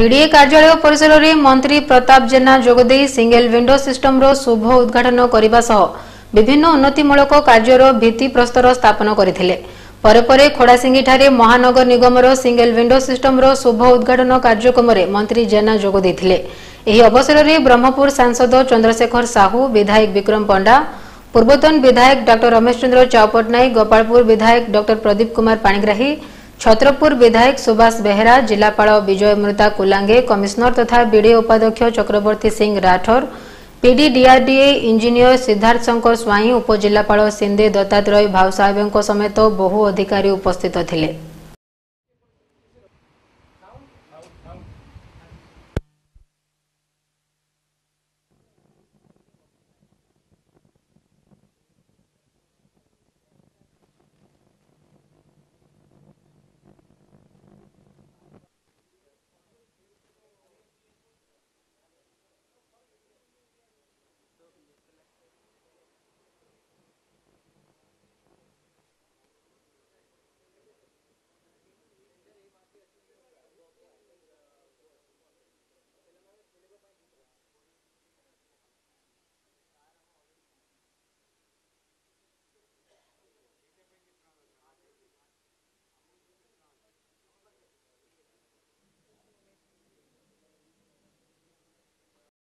BDA कार्यालय परिसर में मंत्री प्रताप जेना जोगदे सिंगल विंडो सिस्टम रो शुभ उद्घाटन करने सह विभिन्न उन्नतिमूलक कार्यर भित्ति प्रस्तर स्थापन करथिले। परे परे खोड़ासिंगी ठारे महानगर निगम रो सिंगल विंडो सिस्टम रो शुभ उद्घाटन कार्यक्रम में मंत्री जेना जोग देथिले। एही अवसर में ब्रह्मपुर सांसद चंद्रशेखर साहू, विधायक विक्रम पंडा, पूर्वतन विधायक डॉ रमेश चंद्र चाउपटनायक, गोपालपुर विधायक डॉ प्रदीप कुमार पाणिग्राही, छत्रपुर विधायक सुभाष बेहेरा, जिलापाल विजय मृता कुलांगे, कमिश्नर तथा बीडीए उपाध्यक्ष Chakravarti Singh Rathore, PD DRDA engineer Siddharth Shankar Swain, उपजिलापाल सिंधे दत्तात्रेय भाव साहेब समेत बहु अधिकारी उपस्थित थिले।